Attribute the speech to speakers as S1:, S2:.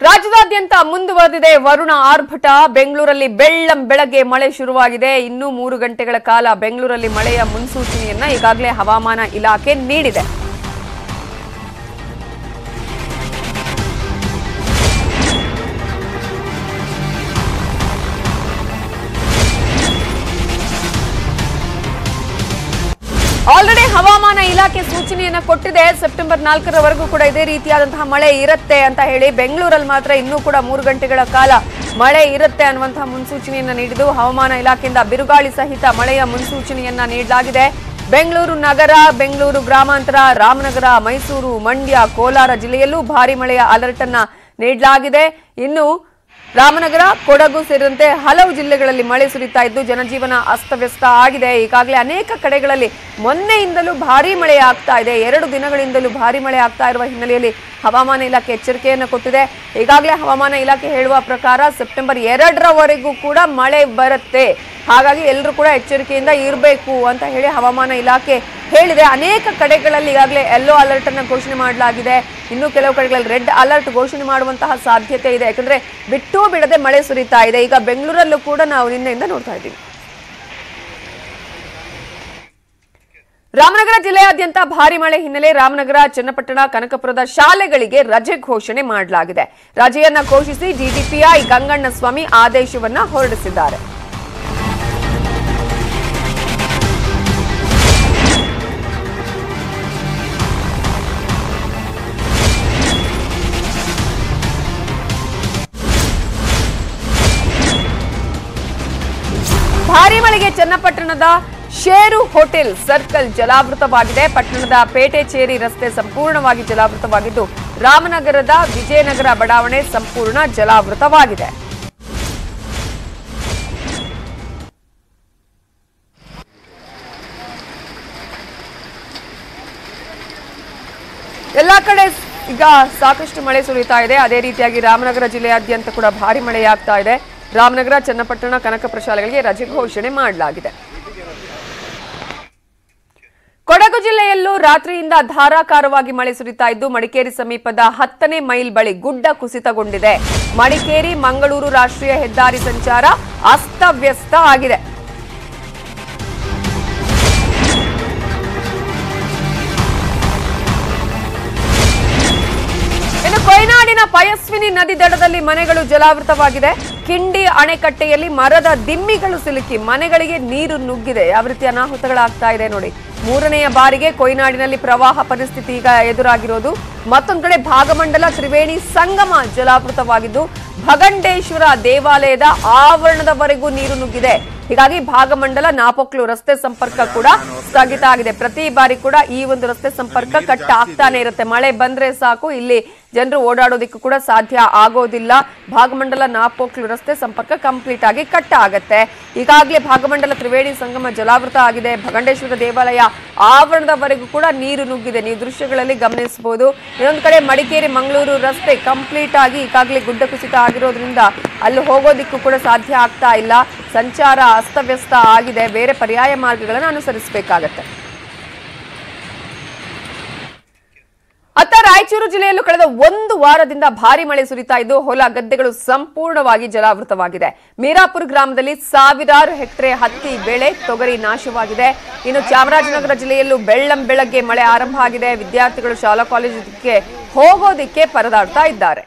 S1: ರಾಜ್ಯದಾದ್ಯಂತ ಮುಂದುವರೆದಿದೆ ವರುಣ ಆರ್ಭಟ. ಬೆಂಗಳೂರಲ್ಲಿ ಬೆಳ್ಳಂಬೆಳಗ್ಗೆ ಮಳೆ ಶುರುವಾಗಿದೆ. ಇನ್ನೂ 3 ಗಂಟೆಗಳ ಕಾಲ ಬೆಂಗಳೂರಲ್ಲಿ ಮಳೆಯ ಮುನ್ಸೂಚನೆಯನ್ನ ಈಗಾಗಲೇ ಹವಾಮಾನ ಇಲಾಖೆ ನೀಡಿದೆ. ಆಲ್ರೆಡಿ ಹವಾಮಾನ ಇಲಾಖೆ ಸೂಚನೆಯನ್ನ ಕೊಟ್ಟಿದೆ. ಸೆಪ್ಟೆಂಬರ್ 4ರವರೆಗೂ ಕೂಡ ಇದೇ ರೀತಿಯಾದಂತಹ ಮಳೆ ಇರುತ್ತೆ ಅಂತ ಹೇಳಿ. ಬೆಂಗಳೂರಲ್ಲಿ ಮಾತ್ರ ಇನ್ನೂ ಕೂಡ 3 ಗಂಟೆಗಳ ಕಾಲ ಮಳೆ ಇರುತ್ತೆ ಅನ್ನುವಂತಹ ಮುನ್ಸೂಚನೆಯನ್ನ ನೀಡಿದ್ದು ಹವಾಮಾನ ಇಲಾಖೆಯಿಂದ ಬಿರುಗಾಳಿ ಸಹಿತ ಮಳೆಯ ಮುನ್ಸೂಚನೆಯನ್ನ ನೀಡಲಾಗಿದೆ. ಬೆಂಗಳೂರು ನಗರ, ಬೆಂಗಳೂರು ಗ್ರಾಮಾಂತರ, ರಾಮನಗರ, ಮೈಸೂರು, ಮಂಡ್ಯ, ಕೋಲಾರ ಜಿಲ್ಲೆಯಲ್ಲೂ ಭಾರಿ ಮಳೆಯ ಅಲರ್ಟ್ ಅನ್ನ ನೀಡಲಾಗಿದೆ. ಇನ್ನು ರಾಮನಗರ, ಕೊಡಗು ಸೇರಿದಂತೆ ಹಲವು ಜಿಲ್ಲೆಗಳಲ್ಲಿ ಮಳೆ ಸುರಿತಾ ಇದ್ದು ಜನಜೀವನ ಅಸ್ತವ್ಯಸ್ತ ಆಗಿದೆ. ಈಗಾಗಲೇ ಅನೇಕ ಕಡೆಗಳಲ್ಲಿ ಮೊನ್ನೆಯಿಂದಲೂ ಭಾರೀ ಮಳೆ ಆಗ್ತಾ ಇದೆ. 2 ದಿನಗಳಿಂದಲೂ ಭಾರೀ ಮಳೆ ಆಗ್ತಾ ಇರುವ ಹಿನ್ನೆಲೆಯಲ್ಲಿ ಹವಾಮಾನ ಇಲಾಖೆ ಎಚ್ಚರಿಕೆಯನ್ನು ಕೊಟ್ಟಿದೆ. ಈಗಾಗಲೇ ಹವಾಮಾನ ಇಲಾಖೆ ಹೇಳುವ ಪ್ರಕಾರ ಸೆಪ್ಟೆಂಬರ್ 2ರವರೆಗೂ ಕೂಡ ಮಳೆ ಬರುತ್ತೆ. ಹಾಗಾಗಿ ಎಲ್ಲರೂ ಕೂಡ ಎಚ್ಚರಿಕೆಯಿಂದ ಇರಬೇಕು ಅಂತ ಹೇಳಿ ಹವಾಮಾನ ಇಲಾಖೆ ಹೇಳಿದೆ. ಅನೇಕ ಕಡೆಗಳಲ್ಲಿ ಈಗಾಗಲೇ ಯೆಲ್ಲೋ ಅಲರ್ಟ್ ಅನ್ನು ಘೋಷಣೆ ಮಾಡಲಾಗಿದೆ. ಇನ್ನು ಕೆಲವು ಕಡೆಗಳಲ್ಲಿ ರೆಡ್ ಅಲರ್ಟ್ ಘೋಷಣೆ ಮಾಡುವಂತಹ ಸಾಧ್ಯತೆ ಇದೆ. ಯಾಕಂದ್ರೆ ಬಿಟ್ಟು ಬಿಡದೆ ಮಳೆ ಸುರಿತಾ ಇದೆ. ಈಗ ಬೆಂಗಳೂರಲ್ಲೂ ಕೂಡ ನಾವು ನಿನ್ನೆಯಿಂದ ನೋಡ್ತಾ ಇದ್ದೀವಿ. ರಾಮನಗರ ಜಿಲ್ಲೆಯಾದ್ಯಂತ ಭಾರಿ ಮಳೆ ಹಿನ್ನೆಲೆ ರಾಮನಗರ, ಚನ್ನಪಟ್ಟಣ, ಕನಕಪುರದ ಶಾಲೆಗಳಿಗೆ ರಜೆ ಘೋಷಣೆ ಮಾಡಲಾಗಿದೆ. ರಜೆಯನ್ನ ಘೋಷಿಸಿ ಡಿಡಿಪಿಐ ಗಂಗಣ್ಣಸ್ವಾಮಿ ಆದೇಶವನ್ನ ಹೊರಡಿಸಿದ್ದಾರೆ. ಭಾರಿ ಮಳೆಗೆ ಚನ್ನಪಟ್ಟಣದ ಶೇರು ಹೋಟೆಲ್ ಸರ್ಕಲ್ ಜಲಾವೃತವಾಗಿದೆ. ಪಟ್ಟಣದ ಪೇಟೆಚೇರಿ ರಸ್ತೆ ಸಂಪೂರ್ಣವಾಗಿ ಜಲಾವೃತವಾಗಿದ್ದು ರಾಮನಗರದ ವಿಜಯನಗರ ಬಡಾವಣೆ ಸಂಪೂರ್ಣ ಜಲಾವೃತವಾಗಿದೆ. ಎಲ್ಲಾ ಕಡೆ ಈಗ ಸಾಕಷ್ಟು ಮಳೆ ಸುರಿತಾ ಇದೆ. ಅದೇ ರೀತಿಯಾಗಿ ರಾಮನಗರ ಜಿಲ್ಲೆಯಾದ್ಯಂತ ಕೂಡ ಭಾರಿ ಮಳೆಯಾಗ್ತಾ ಇದೆ. ರಾಮನಗರ, ಚನ್ನಪಟ್ಟಣ, ಕನಕಪುರ ಶಾಲೆಗಳಿಗೆ ರಜೆ ಘೋಷಣೆ ಮಾಡಲಾಗಿದೆ. ಕೊಡಗು ಜಿಲ್ಲೆಯಲ್ಲೂ ರಾತ್ರಿಯಿಂದ ಧಾರಾಕಾರವಾಗಿ ಮಳೆ ಸುರಿತಾ ಇದ್ದು ಮಡಿಕೇರಿ ಸಮೀಪದ 10ನೇ ಮೈಲ್ ಬಳಿ ಗುಡ್ಡ ಕುಸಿತಗೊಂಡಿದೆ. ಮಡಿಕೇರಿ ಮಂಗಳೂರು ರಾಷ್ಟ್ರೀಯ ಹೆದ್ದಾರಿ ಸಂಚಾರ ಅಸ್ತವ್ಯಸ್ತ ಆಗಿದೆ. ಕೊಯ್ನಾಡಿನ ಪಯಸ್ವಿನಿ ನದಿ ದಡದಲ್ಲಿ ಮನೆಗಳು ಜಲಾವೃತವಾಗಿದೆ. ಕಿಂಡಿ ಅಣೆಕಟ್ಟೆಯಲ್ಲಿ ಮರದ ದಿಮ್ಮಿಗಳು ಸಿಲುಕಿ ಮನೆಗಳಿಗೆ ನೀರು ನುಗ್ಗಿದೆ. ಯಾವ ರೀತಿ ಅನಾಹುತಗಳಾಗ್ತಾ ಇದೆ ನೋಡಿ. 3ನೆಯ ಬಾರಿಗೆ ಕೊಯ್ನಾಡಿನಲ್ಲಿ ಪ್ರವಾಹ ಪರಿಸ್ಥಿತಿ ಈಗ ಎದುರಾಗಿರೋದು. ಮತ್ತೊಂದು ಕಡೆ ಭಾಗಮಂಡಲ ತ್ರಿವೇಣಿ ಸಂಗಮ ಜಲಾವೃತವಾಗಿದ್ದು ಭಗಂಡೇಶ್ವರ ದೇವಾಲಯದ ಆವರಣದವರೆಗೂ ನೀರು ನುಗ್ಗಿದೆ. ಹೀಗಾಗಿ ಭಾಗಮಂಡಲ ನಾಪೊಕ್ಲು ರಸ್ತೆ ಸಂಪರ್ಕ ಕೂಡ ಸ್ಥಗಿತ ಆಗಿದೆ. ಪ್ರತಿ ಬಾರಿ ಕೂಡ ಈ ಒಂದು ರಸ್ತೆ ಸಂಪರ್ಕ ಕಟ್ ಆಗ್ತಾನೆ ಇರುತ್ತೆ. ಮಳೆ ಬಂದ್ರೆ ಸಾಕು, ಇಲ್ಲಿ ಜನರು ಓಡಾಡೋದಿಕ್ಕೂ ಕೂಡ ಸಾಧ್ಯ ಆಗೋದಿಲ್ಲ. ಭಾಗಮಂಡಲ ನಾಪೊಕ್ಲು ರಸ್ತೆ ಸಂಪರ್ಕ ಕಂಪ್ಲೀಟ್ ಆಗಿ ಕಟ್ ಆಗತ್ತೆ. ಈಗಾಗಲೇ ಭಾಗಮಂಡಲ ತ್ರಿವೇಣಿ ಸಂಗಮ ಜಲಾವೃತ ಆಗಿದೆ. ಭಗಂಡೇಶ್ವರ ದೇವಾಲಯ ಆವರಣದವರೆಗೂ ಕೂಡ ನೀರು ನುಗ್ಗಿದೆ. ನೀವು ದೃಶ್ಯಗಳಲ್ಲಿ ಗಮನಿಸಬಹುದು. ಇನ್ನೊಂದು ಕಡೆ ಮಡಿಕೇರಿ ಮಂಗಳೂರು ರಸ್ತೆ ಕಂಪ್ಲೀಟ್ ಆಗಿ ಈಗಾಗಲೇ ಗುಡ್ಡ ಕುಸಿತ ಆಗಿರೋದ್ರಿಂದ ಅಲ್ಲಿ ಹೋಗೋದಿಕ್ಕೂ ಕೂಡ ಸಾಧ್ಯ ಆಗ್ತಾ ಇಲ್ಲ. ಸಂಚಾರ ಅಸ್ತವ್ಯಸ್ತ ಆಗಿದೆ. ಬೇರೆ ಪರ್ಯಾಯ ಮಾರ್ಗಗಳನ್ನು ಅನುಸರಿಸಬೇಕಾಗತ್ತೆ. ಅತ್ತ ರಾಯಚೂರು ಜಿಲ್ಲೆಯಲ್ಲೂ ಕಳೆದ 1 ವಾರದಿಂದ ಭಾರಿ ಮಳೆ ಸುರಿತಾ ಇದ್ದು ಹೊಲ ಗದ್ದೆಗಳು ಸಂಪೂರ್ಣವಾಗಿ ಜಲಾವೃತವಾಗಿದೆ. ಮೀರಾಪುರ ಗ್ರಾಮದಲ್ಲಿ ಸಾವಿರಾರು ಹೆಕ್ಟೇರ್ ಹತ್ತಿ ಬೆಳೆ, ತೊಗರಿ ನಾಶವಾಗಿದೆ. ಇನ್ನು ಚಾಮರಾಜನಗರ ಜಿಲ್ಲೆಯಲ್ಲೂ ಬೆಳ್ಳಂಬೆಳಗ್ಗೆ ಮಳೆ ಆರಂಭ ಆಗಿದೆ. ವಿದ್ಯಾರ್ಥಿಗಳು ಶಾಲಾ ಕಾಲೇಜಿಗೆ ಹೋಗೋದಿಕ್ಕೆ ಪರದಾಡ್ತಾ ಇದ್ದಾರೆ.